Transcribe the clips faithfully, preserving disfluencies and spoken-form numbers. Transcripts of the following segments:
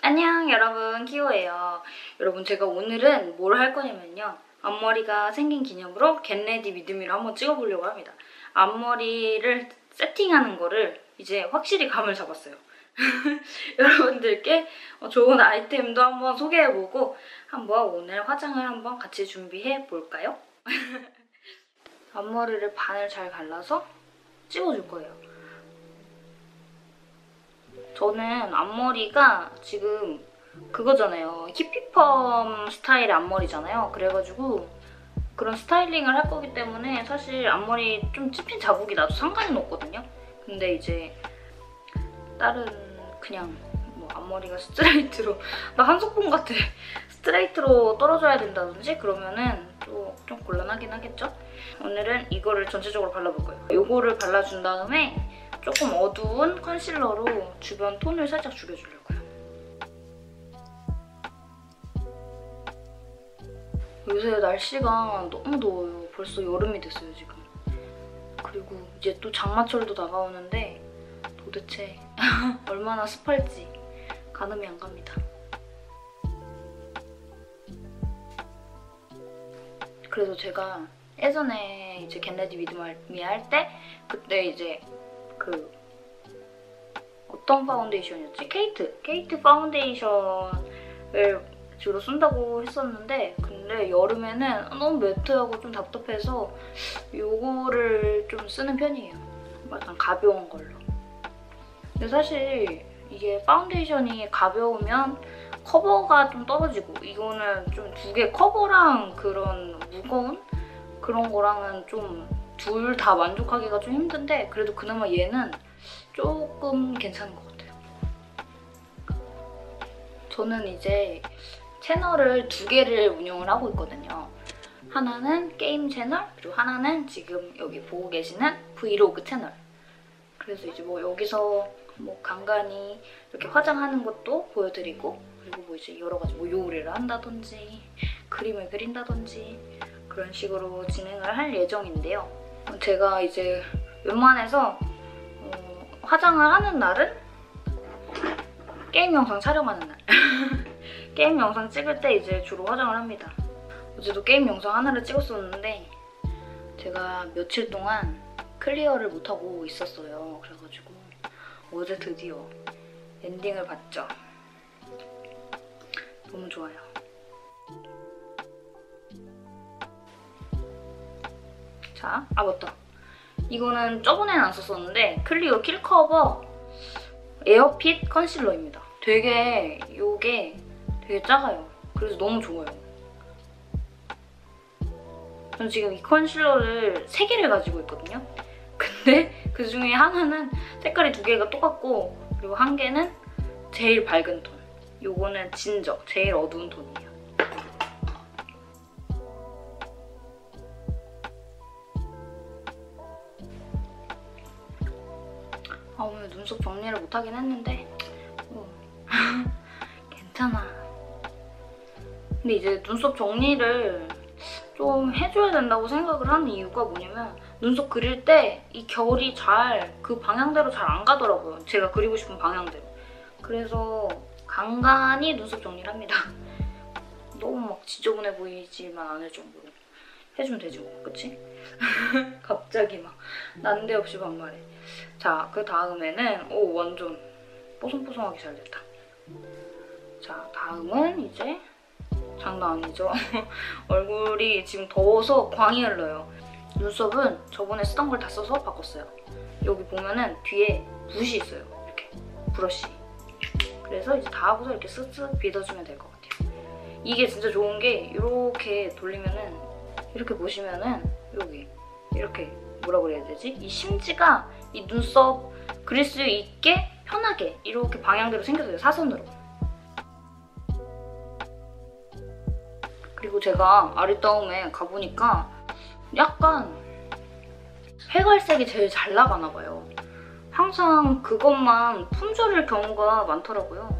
안녕 여러분, 키오예요. 여러분, 제가 오늘은 뭘 할 거냐면요, 앞머리가 생긴 기념으로 겟레디 위드미를 한번 찍어보려고 합니다. 앞머리를 세팅하는 거를 이제 확실히 감을 잡았어요. 여러분들께 좋은 아이템도 한번 소개해보고 한번 오늘 화장을 한번 같이 준비해볼까요? 앞머리를 반을 잘 갈라서 찍어줄 거예요. 저는 앞머리가 지금 그거잖아요. 히피펌 스타일의 앞머리잖아요. 그래가지고 그런 스타일링을 할 거기 때문에 사실 앞머리 좀 찝힌 자국이 나도 상관은 없거든요. 근데 이제 다른 그냥 뭐 앞머리가 스트레이트로 나 한석봉 같아. 스트레이트로 떨어져야 된다든지 그러면은 또 좀 곤란하긴 하겠죠? 오늘은 이거를 전체적으로 발라볼 거예요. 이거를 발라준 다음에 조금 어두운 컨실러로 주변 톤을 살짝 죽여주려고요. 요새 날씨가 너무 더워요. 벌써 여름이 됐어요, 지금. 그리고 이제 또 장마철도 다가오는데 도대체 얼마나 습할지 가늠이 안 갑니다. 그래서 제가 예전에 이제 겟레디 위드미 할 때 그때 이제 그 어떤 파운데이션이었지? 케이트! 케이트 파운데이션을 주로 쓴다고 했었는데 근데 여름에는 너무 매트하고 좀 답답해서 요거를 좀 쓰는 편이에요. 약간 가벼운 걸로. 근데 사실 이게 파운데이션이 가벼우면 커버가 좀 떨어지고 이거는 좀 두 개 커버랑 그런 무거운 그런 거랑은 좀 둘 다 만족하기가 좀 힘든데 그래도 그나마 얘는 조금 괜찮은 것 같아요. 저는 이제 채널을 두 개를 운영을 하고 있거든요. 하나는 게임 채널, 그리고 하나는 지금 여기 보고 계시는 브이로그 채널. 그래서 이제 뭐 여기서 뭐 간간히 이렇게 화장하는 것도 보여드리고 그리고 뭐 이제 여러 가지 뭐 요리를 한다든지 그림을 그린다든지 그런 식으로 진행을 할 예정인데요. 제가 이제 웬만해서 어, 화장을 하는 날은 게임 영상 촬영하는 날. 게임 영상 찍을 때 이제 주로 화장을 합니다. 어제도 게임 영상 하나를 찍었었는데 제가 며칠 동안 클리어를 못하고 있었어요. 그래가지고 어제 드디어 엔딩을 봤죠. 너무 좋아요. 자, 아 맞다. 이거는 저번에는 안 썼었는데 클리오 킬커버 에어핏 컨실러입니다. 되게 이게 되게 작아요. 그래서 너무 좋아요. 전 지금 이 컨실러를 세 개를 가지고 있거든요. 근데 그 중에 하나는 색깔이 두 개가 똑같고 그리고 한 개는 제일 밝은 톤. 요거는 진저, 제일 어두운 톤이에요. 아, 오늘 눈썹 정리를 못하긴 했는데 어. 괜찮아. 근데 이제 눈썹 정리를 좀 해줘야 된다고 생각을 하는 이유가 뭐냐면 눈썹 그릴 때 이 결이 잘 그 방향대로 잘 안 가더라고요. 제가 그리고 싶은 방향대로. 그래서 간간히 눈썹 정리를 합니다. 너무 막 지저분해 보이지만 않을 정도로 해주면 되죠, 그치? 갑자기 막 난데없이 반말해. 자, 그 다음에는 오 완전 뽀송뽀송하게 잘 됐다. 자, 다음은 이제 장난 아니죠? 얼굴이 지금 더워서 광이 흘러요. 눈썹은 저번에 쓰던 걸 다 써서 바꿨어요. 여기 보면은 뒤에 붓이 있어요. 이렇게 브러쉬. 그래서 이제 다 하고서 이렇게 쓱쓱 빗어주면 될 것 같아요. 이게 진짜 좋은 게 이렇게 돌리면은 이렇게 보시면은 여기 이렇게 뭐라 그래야 되지? 이 심지가 이 눈썹 그릴 수 있게 편하게 이렇게 방향대로 생겼어요. 사선으로. 그리고 제가 아리따움에 가보니까 약간 회갈색이 제일 잘 나가나 봐요. 항상 그것만 품절일 경우가 많더라고요.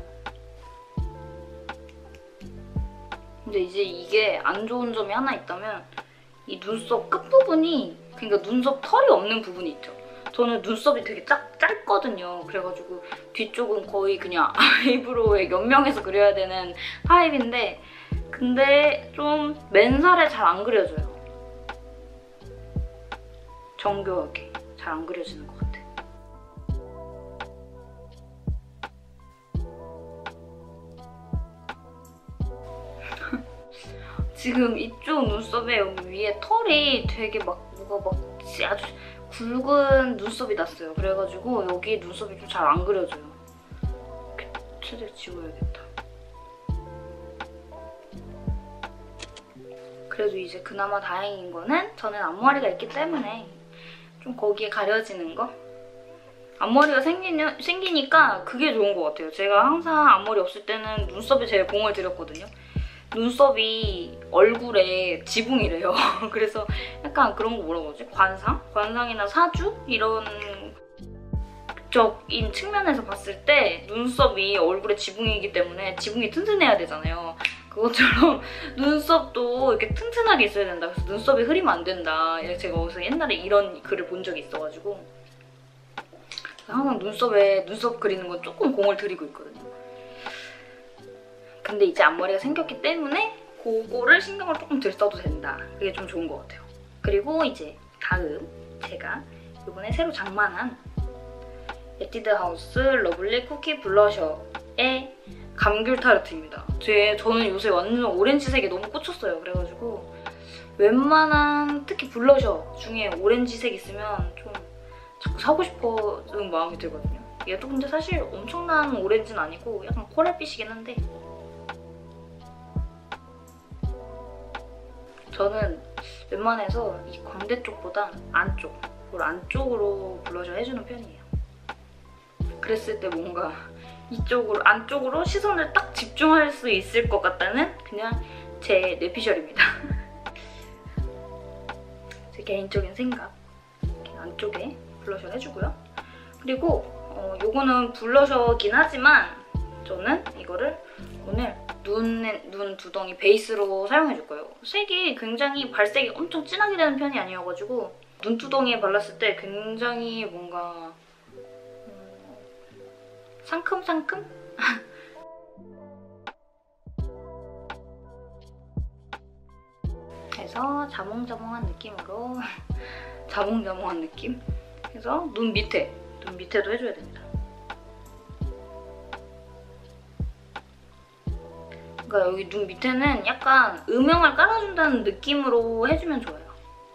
근데 이제 이게 안 좋은 점이 하나 있다면 이 눈썹 끝부분이, 그러니까 눈썹 털이 없는 부분이 있죠. 저는 눈썹이 되게 짝, 짧거든요. 그래가지고 뒤쪽은 거의 그냥 아이브로우에 연명해서 그려야 되는 타입인데 근데 좀 맨살에 잘 안 그려져요. 정교하게 잘 안 그려지는 것 같아요. 지금 이쪽 눈썹에 여기 위에 털이 되게 막 뭐가 막 아주 굵은 눈썹이 났어요. 그래가지고 여기 눈썹이 좀 잘 안 그려져요. 이렇게 최대한 지워야겠다. 그래도 이제 그나마 다행인 거는 저는 앞머리가 있기 때문에 좀 거기에 가려지는 거? 앞머리가 생기냐, 생기니까 그게 좋은 것 같아요. 제가 항상 앞머리 없을 때는 눈썹에 제일 공을 들였거든요. 눈썹이 얼굴에 지붕이래요. 그래서 약간 그런 거 뭐라고 하지? 관상? 관상이나 사주? 이런 적인 측면에서 봤을 때 눈썹이 얼굴에 지붕이기 때문에 지붕이 튼튼해야 되잖아요. 그것처럼 눈썹도 이렇게 튼튼하게 있어야 된다. 그래서 눈썹이 흐리면 안 된다. 제가 어디서 옛날에 이런 글을 본 적이 있어가지고 항상 눈썹에 눈썹 그리는 건 조금 공을 들이고 있거든요. 근데 이제 앞머리가 생겼기 때문에 그거를 신경을 조금 덜 써도 된다. 그게 좀 좋은 것 같아요. 그리고 이제 다음 제가 이번에 새로 장만한 에뛰드 하우스 러블리 쿠키 블러셔의 감귤 타르트입니다. 제, 저는 요새 완전 오렌지색에 너무 꽂혔어요. 그래가지고 웬만한 특히 블러셔 중에 오렌지색 있으면 좀 자꾸 사고 싶어지는 마음이 들거든요. 얘도 근데 사실 엄청난 오렌지는 아니고 약간 코랄빛이긴 한데 저는 웬만해서 이 광대 쪽보다 안쪽, 안쪽으로 블러셔 해주는 편이에요. 그랬을 때 뭔가 이쪽으로, 안쪽으로 시선을 딱 집중할 수 있을 것 같다는 그냥 제 뇌피셜입니다. 제 개인적인 생각. 이렇게 안쪽에 블러셔를 해주고요. 그리고 어, 요거는 블러셔긴 하지만 저는 이거를 오늘 눈에, 눈 두덩이 베이스로 사용해줄 거예요. 색이 굉장히 발색이 엄청 진하게 되는 편이 아니어가지고 눈두덩이에 발랐을 때 굉장히 뭔가 음, 상큼상큼? 그래서 자몽자몽한 느낌으로 자몽자몽한 느낌? 그래서 눈 밑에, 눈 밑에도 해줘야 됩니다. 그러니까 여기 눈 밑에는 약간 음영을 깔아준다는 느낌으로 해주면 좋아요.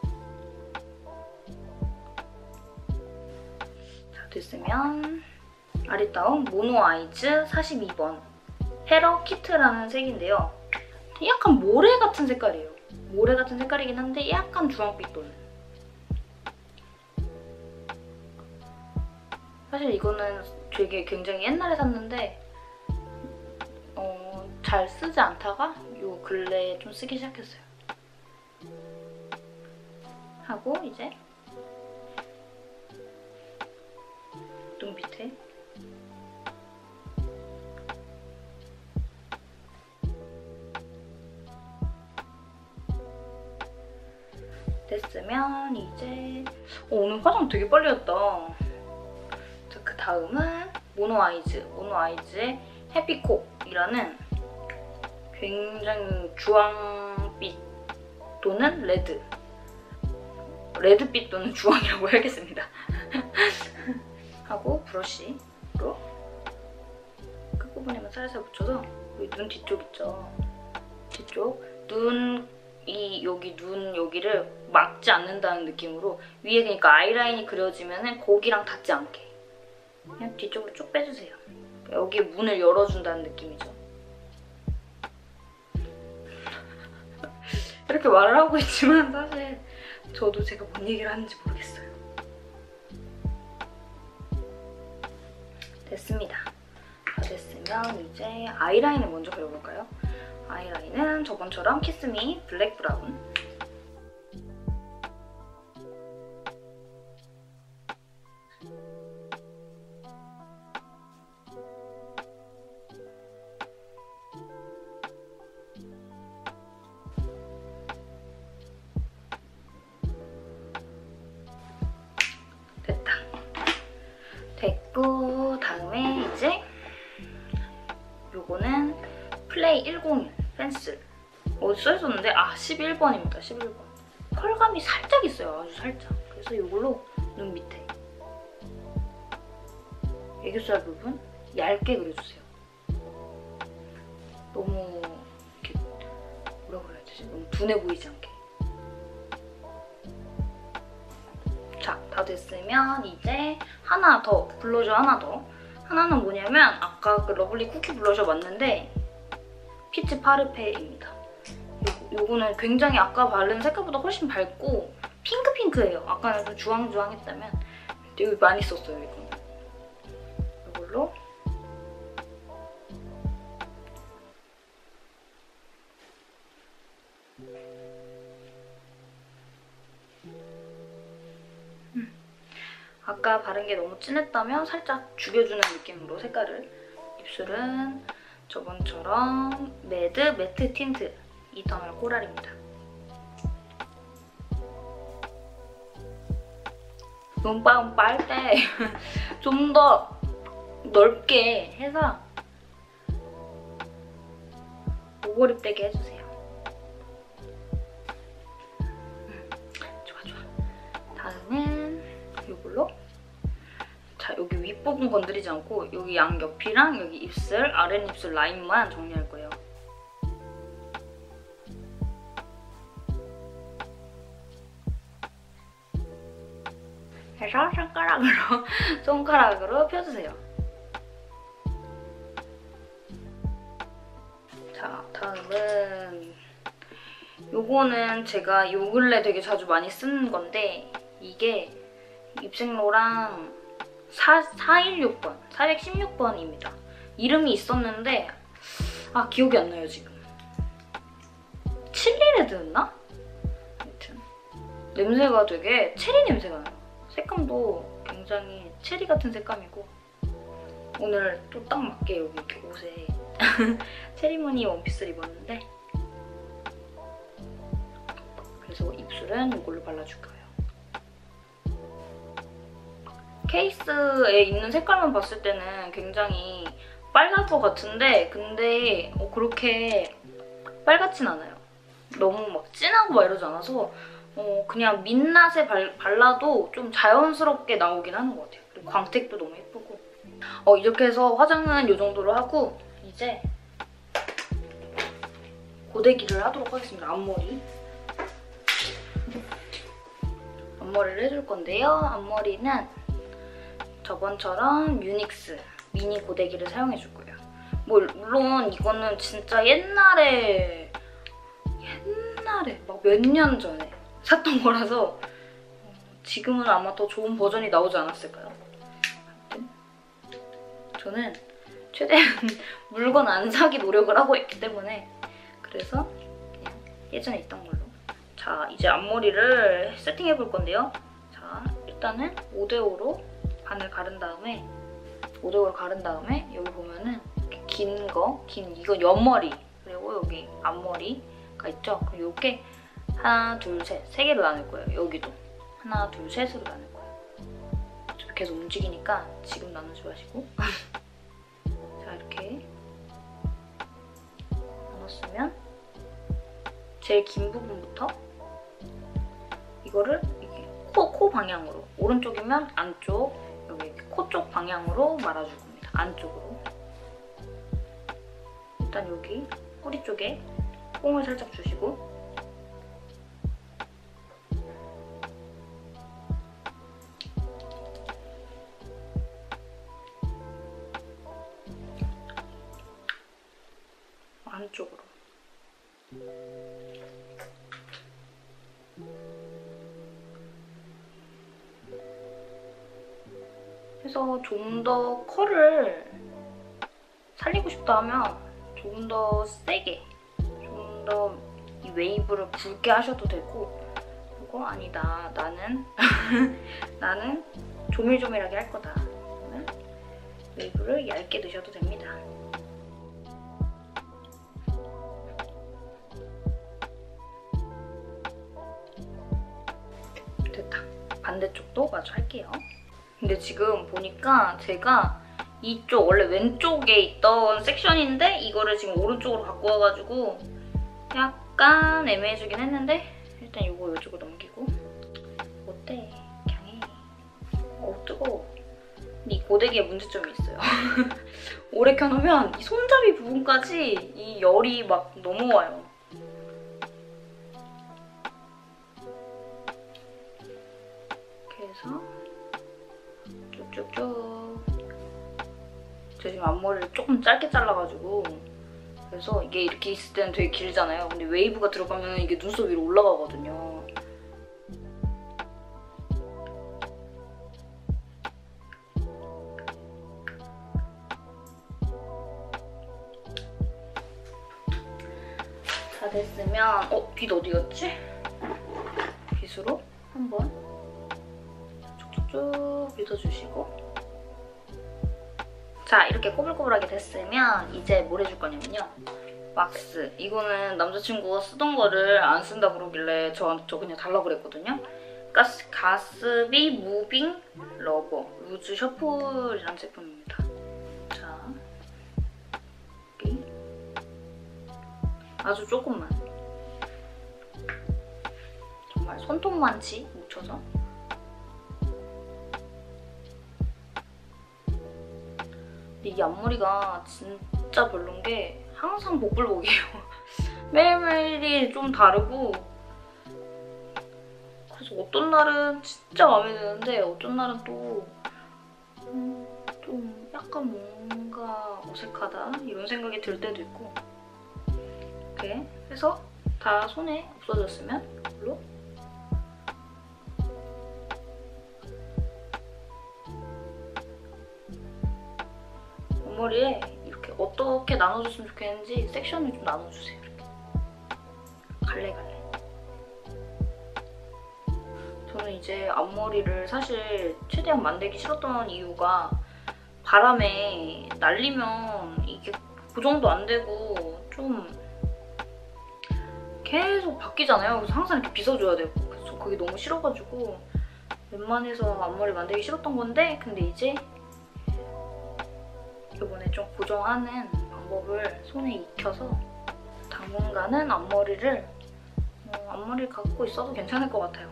자, 됐으면 아리따움 모노 아이즈 사십이 번 헤러 키트라는 색인데요. 약간 모래 같은 색깔이에요. 모래 같은 색깔이긴 한데 약간 주황빛 도는. 사실 이거는 되게 굉장히 옛날에 샀는데 어, 잘 쓰지 않다가 요 근래에 좀 쓰기 시작했어요. 하고 이제 눈 밑에 됐으면 이제 어, 오늘 화장 되게 빨리 했다. 자, 그 다음은 모노 아이즈, 모노 아이즈의 해피콕이라는 굉장히 주황빛 또는 레드, 레드빛 또는 주황이라고 해야겠습니다. 하고 브러쉬로 끝부분에만 살살 묻혀서 여기 눈 뒤쪽 있죠? 뒤쪽 눈이 여기 눈 여기를 막지 않는다는 느낌으로 위에 그러니까 아이라인이 그려지면 거기랑 닿지 않게 그냥 뒤쪽으로 쭉 빼주세요. 여기에 문을 열어준다는 느낌이죠. 이렇게 말을 하고 있지만 사실 저도 제가 뭔 얘기를 하는지 모르겠어요. 됐습니다. 다 됐으면 이제 아이라인을 먼저 그려볼까요? 아이라인은 저번처럼 키스미 블랙 브라운 됐다. 이제 요거는 플레이 백일 펜슬. 어디 써있었는데 아 십일 번입니다. 십일 번. 펄감이 살짝 있어요. 아주 살짝. 그래서 이걸로 눈 밑에 애교살 부분 얇게 그려주세요. 너무 이렇게 뭐라 그래야 되지? 너무 둔해 보이지 않게. 자, 다 됐으면 이제 하나 더, 블러셔 하나 더. 하나는 뭐냐면 아까 그 러블리 쿠키 블러셔 맞는데 피치 파르페입니다. 요, 요거는 굉장히 아까 바른 색깔보다 훨씬 밝고 핑크핑크해요. 아까는 좀 주황주황했다면 여기 많이 썼어요, 이거는. 이걸로 음. 아까 바른 게 너무 진했다면 살짝 죽여주는 느낌으로 색깔을. 입술은 저번처럼 매드 매트 틴트 이터널 코랄입니다. 눈빵 빨 때 좀 더 넓게 해서 오버립 되게 해주세요. 음, 좋아 좋아. 다음은 이걸로 자, 여기 윗부분 건드리지 않고 여기 양옆이랑 여기 입술, 아랫입술 라인만 정리할 거예요. 그래서 손가락으로 손가락으로 펴주세요. 자, 다음은 요거는 제가 요 근래 되게 자주 많이 쓰는 건데 이게 입생로랑 사백십육 번, 사백십육 번입니다. 이름이 있었는데 아 기억이 안 나요 지금. 칠리레드였나? 아무튼 냄새가 되게 체리 냄새가 나요. 색감도 굉장히 체리 같은 색감이고 오늘 또 딱 맞게 여기 이렇게 옷에 체리무늬 원피스를 입었는데 그래서 입술은 이걸로 발라줄 거예요. 케이스에 있는 색깔만 봤을 때는 굉장히 빨갈 것 같은데 근데 어, 그렇게 빨갛진 않아요. 너무 막 진하고 막 이러지 않아서 어, 그냥 민낯에 발, 발라도 좀 자연스럽게 나오긴 하는 것 같아요. 그리고 광택도 너무 예쁘고 어, 이렇게 해서 화장은 이 정도로 하고 이제 고데기를 하도록 하겠습니다. 앞머리 앞머리를 해줄 건데요. 앞머리는 저번처럼 유닉스 미니 고데기를 사용해줄 거예요. 뭐 물론 이거는 진짜 옛날에 옛날에 막 몇 년 전에 샀던 거라서 지금은 아마 더 좋은 버전이 나오지 않았을까요? 아무튼 저는 최대한 물건 안 사기 노력을 하고 있기 때문에 그래서 그냥 예전에 있던 걸로. 자, 이제 앞머리를 세팅해 볼 건데요. 자, 일단은 오 대 오로 반을 가른 다음에 오 대 오로 가른 다음에 여기 보면은 이렇게 긴 거, 긴 이거 옆머리 그리고 여기 앞머리가 있죠? 그럼 이렇게 하나, 둘, 셋, 세 개로 나눌 거예요. 여기도 하나, 둘, 셋으로 나눌 거예요. 좀 계속 움직이니까 지금 나누지 마시고 자, 이렇게 나눴으면 제일 긴 부분부터 이거를 이렇게 코, 코 방향으로 오른쪽이면 안쪽 여기 코 쪽 방향으로 말아줄 겁니다. 안쪽으로. 일단 여기 뿌리 쪽에 뽕을 살짝 주시고 안쪽으로. 그래서 좀 더 컬을 살리고 싶다 하면 좀 더 세게, 좀 더 이 웨이브를 굵게 하셔도 되고 그리고 아니다, 나는 나는 조밀조밀하게 할 거다 그러면 웨이브를 얇게 넣으셔도 됩니다. 됐다. 반대쪽도 마저 할게요. 근데 지금 보니까 제가 이쪽 원래 왼쪽에 있던 섹션인데 이거를 지금 오른쪽으로 바꾸어가지고 약간 애매해지긴 했는데 일단 이거 이쪽으로 넘기고. 어때? 그냥 해. 어 뜨거워. 근데 이 고데기에 문제점이 있어요. 오래 켜놓으면 이 손잡이 부분까지 이 열이 막 넘어와요. 이렇게 해서 쭉쭉쭉. 제가 지금 앞머리를 조금 짧게 잘라가지고 그래서 이게 이렇게 있을 때는 되게 길잖아요. 근데 웨이브가 들어가면 이게 눈썹 위로 올라가거든요. 다 됐으면 어? 빗 어디 갔지? 빗으로 한번 쭉쭉쭉 빗어주시고. 자, 이렇게 꼬불꼬불하게 됐으면 이제 뭘 해줄 거냐면요. 왁스. 이거는 남자친구가 쓰던 거를 안 쓴다 그러길래 저, 저 그냥 달라고 그랬거든요. 가스, 가스비 무빙 러버 루즈 셔플이라는 제품입니다. 자, 여기 아주 조금만. 정말 손톱만치 묻혀서. 근데 이 앞머리가 진짜 별론 게 항상 복불복이에요. 매일매일이 좀 다르고 그래서 어떤 날은 진짜 마음에 드는데 어떤 날은 또 음, 좀 약간 뭔가 어색하다 이런 생각이 들 때도 있고. 이렇게 해서 다 손에 없어졌으면 이걸로 앞머리에 이렇게 어떻게 나눠줬으면 좋겠는지 섹션을 좀 나눠주세요. 이렇게 갈래갈래. 저는 이제 앞머리를 사실 최대한 만들기 싫었던 이유가 바람에 날리면 이게 고정도 안 되고 좀 계속 바뀌잖아요. 그래서 항상 이렇게 빗어줘야 되고 그래서 그게 너무 싫어가지고 웬만해서 앞머리 만들기 싫었던 건데 근데 이제 이번에 좀 고정하는 방법을 손에 익혀서 당분간은 앞머리를 어, 앞머리를 갖고 있어도 괜찮을 것 같아요.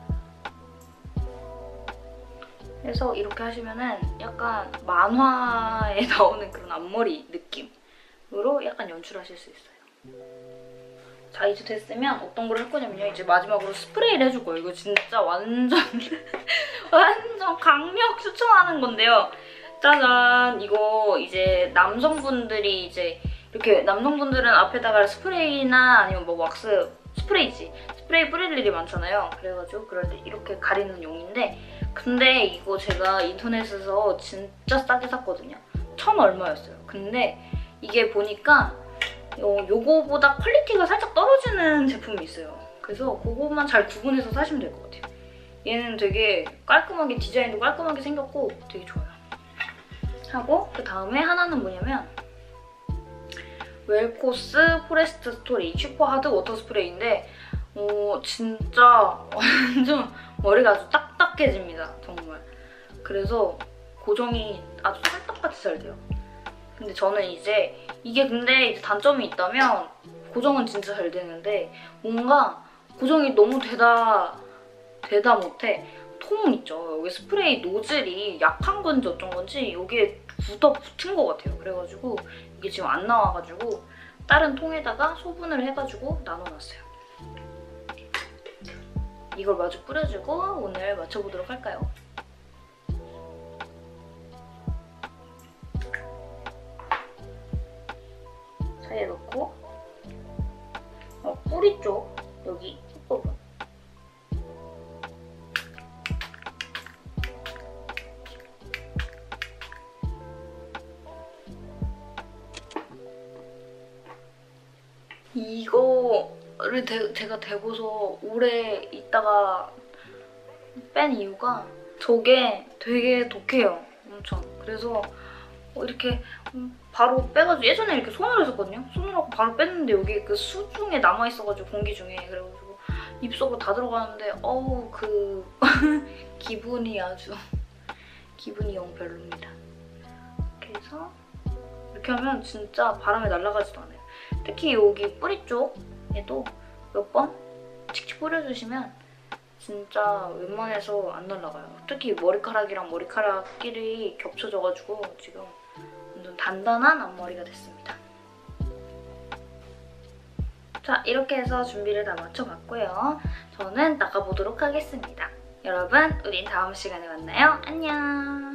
그래서 이렇게 하시면은 약간 만화에 나오는 그런 앞머리 느낌으로 약간 연출하실 수 있어요. 자, 이제 됐으면 어떤 걸 할 거냐면요. 이제 마지막으로 스프레이를 해줄 거예요. 이거 진짜 완전 완전 강력 추천하는 건데요. 짜잔! 이거 이제 남성분들이 이제 이렇게 남성분들은 앞에다가 스프레이나 아니면 뭐 왁스 스프레이지 스프레이 뿌릴 일이 많잖아요. 그래가지고 그럴 때 이렇게 가리는 용인데 근데 이거 제가 인터넷에서 진짜 싸게 샀거든요. 천 얼마였어요. 근데 이게 보니까 어, 요거보다 퀄리티가 살짝 떨어지는 제품이 있어요. 그래서 그것만 잘 구분해서 사시면 될 것 같아요. 얘는 되게 깔끔하게 디자인도 깔끔하게 생겼고 되게 좋아요. 하고 그 다음에 하나는 뭐냐면 웰코스 포레스트 스토리 슈퍼 하드 워터 스프레이인데 어, 진짜 완전 머리가 아주 딱딱해집니다. 정말. 그래서 고정이 아주 찰떡같이 잘 돼요. 근데 저는 이제 이게 근데 이제 단점이 있다면 고정은 진짜 잘 되는데 뭔가 고정이 너무 되다 되다 못해 통 있죠. 여기 스프레이 노즐이 약한 건지 어쩐 건지 여기에 굳어 붙은 것 같아요. 그래가지고 이게 지금 안 나와가지고 다른 통에다가 소분을 해가지고 나눠놨어요. 이걸 마저 뿌려주고 오늘 맞춰보도록 할까요? 사이에 넣고 어, 뿌리 쪽 여기 끝부분 이거를 대, 제가 대고서 오래 있다가 뺀 이유가 저게 되게 독해요. 엄청. 그래서 이렇게 바로 빼가지고 예전에 이렇게 손으로 했었거든요. 손으로 하고 바로 뺐는데 여기 그 수 중에 남아있어가지고 공기 중에 그래가지고 입속으로 다 들어가는데 어우 그 기분이 아주 기분이 영 별로입니다. 이렇게 해서 이렇게 하면 진짜 바람에 날아가지도 않아요. 특히 여기 뿌리 쪽에도 몇 번 칙칙 뿌려주시면 진짜 웬만해서 안 날아가요. 특히 머리카락이랑 머리카락끼리 겹쳐져가지고 지금 완전 단단한 앞머리가 됐습니다. 자, 이렇게 해서 준비를 다 마쳐봤고요. 저는 나가보도록 하겠습니다. 여러분, 우린 다음 시간에 만나요. 안녕!